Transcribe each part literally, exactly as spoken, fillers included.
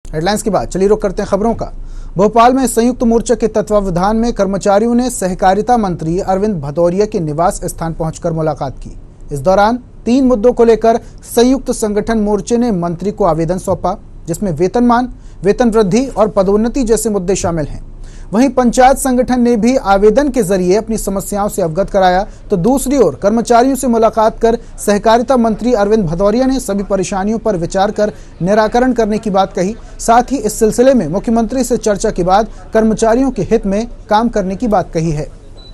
Headlines के बाद चलिए रुक करते हैं खबरों का। भोपाल में संयुक्त मोर्चा के तत्वावधान में कर्मचारियों ने सहकारिता मंत्री अरविंद भदौरिया के निवास स्थान पहुंचकर मुलाकात की। इस दौरान तीन मुद्दों को लेकर संयुक्त संगठन मोर्चे ने मंत्री को आवेदन सौंपा, जिसमें वेतनमान, वेतन वृद्धि और पदोन्नति जैसे मुद्दे शामिल हैं। वहीं पंचायत संगठन ने भी आवेदन के जरिए अपनी समस्याओं से अवगत कराया, तो दूसरी ओर कर्मचारियों से मुलाकात कर सहकारिता मंत्री अरविंद भदौरिया ने सभी परेशानियों पर विचार कर निराकरण करने की बात कही। साथ ही इस सिलसिले में मुख्यमंत्री से चर्चा के बाद कर्मचारियों के हित में काम करने की बात कही है।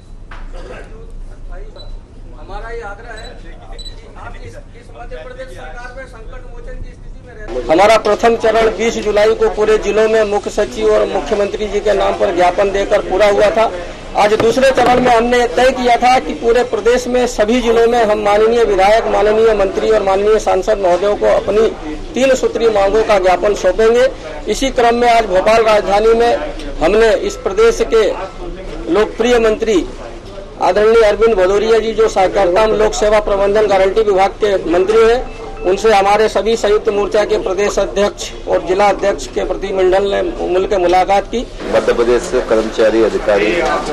हमारा प्रथम चरण बीस जुलाई को पूरे जिलों में मुख्य सचिव और मुख्यमंत्री जी के नाम पर ज्ञापन देकर पूरा हुआ था। आज दूसरे चरण में हमने तय किया था कि पूरे प्रदेश में सभी जिलों में हम माननीय विधायक, माननीय मंत्री और माननीय सांसद महोदयों को अपनी तीन सूत्री मांगों का ज्ञापन सौंपेंगे। इसी क्रम में आज भोपाल राजधानी में हमने इस प्रदेश के लोकप्रिय मंत्री आदरणीय अरविंद भदौरिया जी, जो सहकारिता लोक सेवा प्रबंधन गारंटी विभाग के मंत्री हैं, उनसे हमारे सभी संयुक्त मोर्चा के प्रदेश अध्यक्ष और जिला अध्यक्ष के प्रतिनिधिमंडल ने मिलकर मुलाकात की। मध्य प्रदेश से कर्मचारी अधिकारी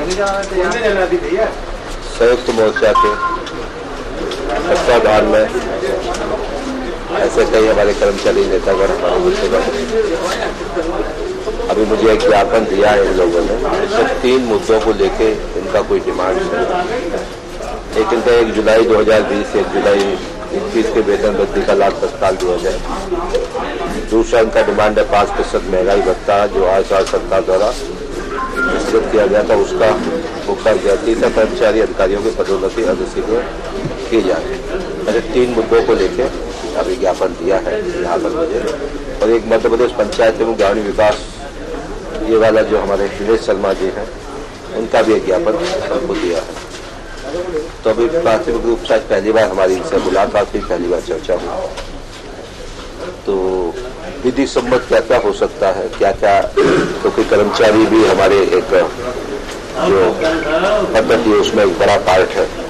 संयुक्त मोर्चा के तत्वाधान में ऐसे कई हमारे कर्मचारी नेतागण हमारे मुझसे अभी मुझे एक ज्ञापन दिया है इन लोगों ने। इसमें तीन मुद्दों को लेके इनका कोई डिमांड है। एक इनका एक जुलाई दो हजार बीस एक जुलाई इक्कीस के वेतन वृद्धि का लाभ तत्काल दिया जाए। दूसरा इनका डिमांड है पाँच प्रतिशत महंगाई भत्ता, जो आज साल सरकार द्वारा निश्चित किया गया था, उसका भुगतान किया। तीसरा कर्मचारी अधिकारियों की पदोन्नति अतिशीघ्र की जाए। मैंने तीन मुद्दों को लेकर अभी ज्ञापन दिया है यहाँ पर मुझे। और एक मध्य प्रदेश पंचायत एवं ग्रामीण विकास ये वाला जो हमारे दिनेश शर्मा जी हैं, उनका भी एक ज्ञापन हमको दिया है। तो अभी प्राथमिक रूप से पहली बार हमारी इनसे मुलाकात हुई, पहली बार चर्चा हुई। तो विधि सम्मत क्या क्या हो सकता है, क्या क्या, क्योंकि कर्मचारी भी हमारे एक जो पद्धति है उसमें एक बड़ा पार्ट है।